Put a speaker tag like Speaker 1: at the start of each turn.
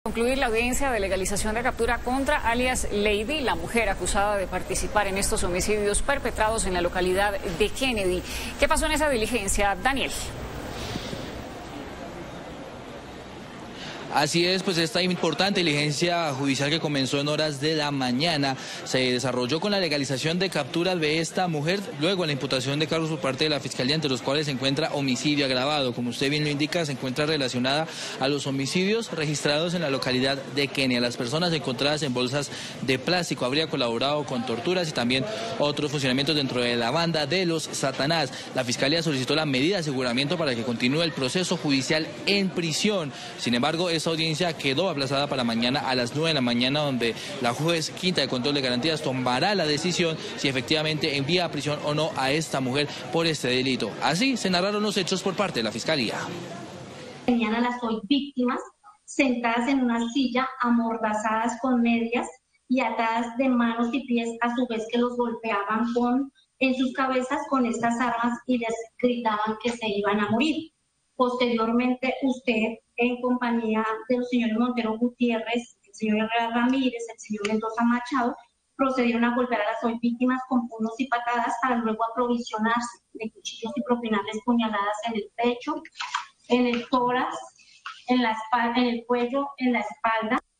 Speaker 1: Concluir la audiencia de legalización de captura contra alias Lady, la mujer acusada de participar en estos homicidios perpetrados en la localidad de Kennedy. ¿Qué pasó en esa diligencia, Daniel?
Speaker 2: Así es, pues esta importante diligencia judicial que comenzó en horas de la mañana se desarrolló con la legalización de captura de esta mujer, luego la imputación de cargos por parte de la Fiscalía, entre los cuales se encuentra homicidio agravado. Como usted bien lo indica, se encuentra relacionada a los homicidios registrados en la localidad de Kenia. Las personas encontradas en bolsas de plástico habría colaborado con torturas y también otros funcionamientos dentro de la banda de los Satanás. La Fiscalía solicitó la medida de aseguramiento para que continúe el proceso judicial en prisión. Sin embargo, esta audiencia quedó aplazada para mañana a las 9 de la mañana, donde la juez quinta de control de garantías tomará la decisión si efectivamente envía a prisión o no a esta mujer por este delito. Así se narraron los hechos por parte de la Fiscalía.
Speaker 3: Tenían a las hoy víctimas sentadas en una silla, amordazadas con medias y atadas de manos y pies, a su vez que los golpeaban en sus cabezas con estas armas y les gritaban que se iban a morir. Posteriormente, usted, en compañía de los señores Montero Gutiérrez, el señor Herrera Ramírez, el señor Mendoza Machado, procedieron a golpear a las hoy víctimas con puños y patadas para luego aprovisionarse de cuchillos y propinarles puñaladas en el pecho, en el tórax, en el cuello, en la espalda.